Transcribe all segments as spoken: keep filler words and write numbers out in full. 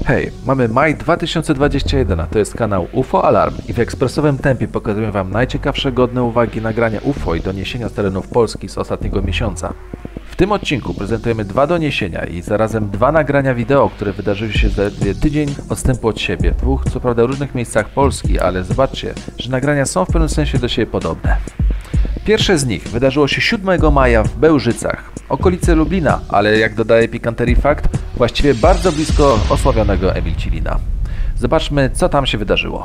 Hej, mamy maj dwa tysiące dwudziesty pierwszy, a to jest kanał U F O Alarm i w ekspresowym tempie pokazuję Wam najciekawsze, godne uwagi nagrania U F O i doniesienia z terenów Polski z ostatniego miesiąca. W tym odcinku prezentujemy dwa doniesienia i zarazem dwa nagrania wideo, które wydarzyły się zaledwie tydzień odstępu od siebie. W dwóch, co prawda, różnych miejscach Polski, ale zobaczcie, że nagrania są w pewnym sensie do siebie podobne. Pierwsze z nich wydarzyło się siódmego maja w Bełżycach, okolice Lublina, ale jak dodaje pikanterii fakt, właściwie bardzo blisko osławionego Emilcilina. Zobaczmy, co tam się wydarzyło.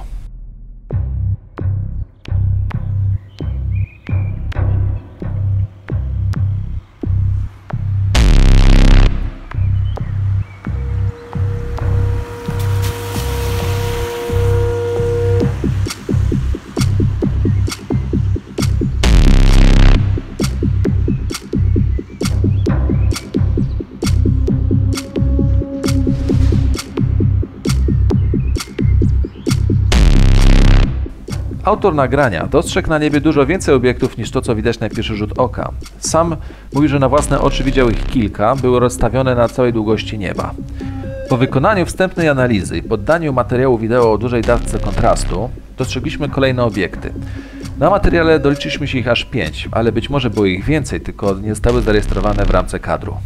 Autor nagrania dostrzegł na niebie dużo więcej obiektów niż to, co widać na pierwszy rzut oka. Sam mówi, że na własne oczy widział ich kilka, były rozstawione na całej długości nieba. Po wykonaniu wstępnej analizy i poddaniu materiału wideo o dużej dawce kontrastu, dostrzegliśmy kolejne obiekty. Na materiale doliczyliśmy się ich aż pięć, ale być może było ich więcej, tylko nie zostały zarejestrowane w ramce kadru.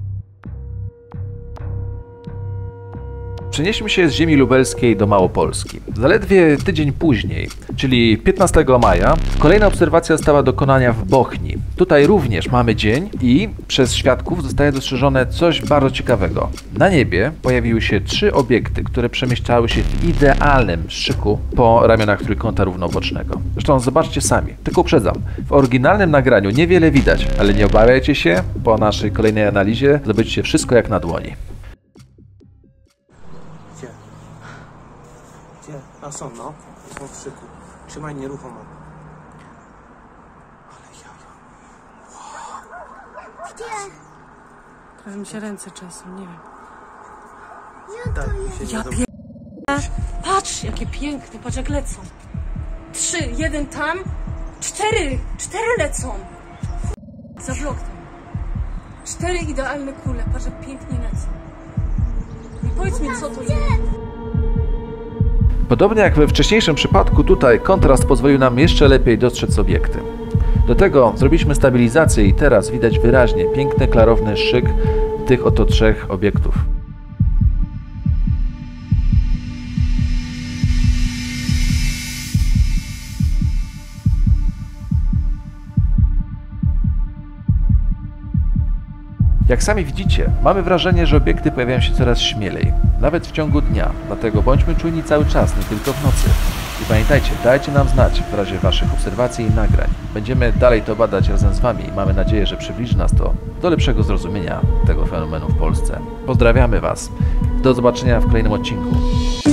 Przenieśmy się z ziemi lubelskiej do Małopolski. Zaledwie tydzień później, czyli piętnastego maja, kolejna obserwacja została dokonana w Bochni. Tutaj również mamy dzień i przez świadków zostaje dostrzeżone coś bardzo ciekawego. Na niebie pojawiły się trzy obiekty, które przemieszczały się w idealnym szyku po ramionach trójkąta równobocznego. Zresztą zobaczcie sami, tylko uprzedzam, w oryginalnym nagraniu niewiele widać, ale nie obawiajcie się, po naszej kolejnej analizie zobaczycie wszystko jak na dłoni. A są, no. Są w szyku. Trzymaj nieruchomo. Ale jaja. Wow. Gdzie? Trochę mi się ręce trzęsą, nie wiem. Jak Daj to mi jest? się Ja nie pier... Patrz, jakie piękne, patrz jak lecą. Trzy, jeden tam, cztery, cztery lecą. Za blok tam. Cztery idealne kule, patrz jak pięknie lecą. I powiedz mi, co to jest. Podobnie jak we wcześniejszym przypadku, tutaj kontrast pozwolił nam jeszcze lepiej dostrzec obiekty. Do tego zrobiliśmy stabilizację i teraz widać wyraźnie piękny, klarowny szyk tych oto trzech obiektów. Jak sami widzicie, mamy wrażenie, że obiekty pojawiają się coraz śmielej, nawet w ciągu dnia, dlatego bądźmy czujni cały czas, nie tylko w nocy. I pamiętajcie, dajcie nam znać w razie Waszych obserwacji i nagrań. Będziemy dalej to badać razem z Wami i mamy nadzieję, że przybliży nas to do lepszego zrozumienia tego fenomenu w Polsce. Pozdrawiamy Was. Do zobaczenia w kolejnym odcinku.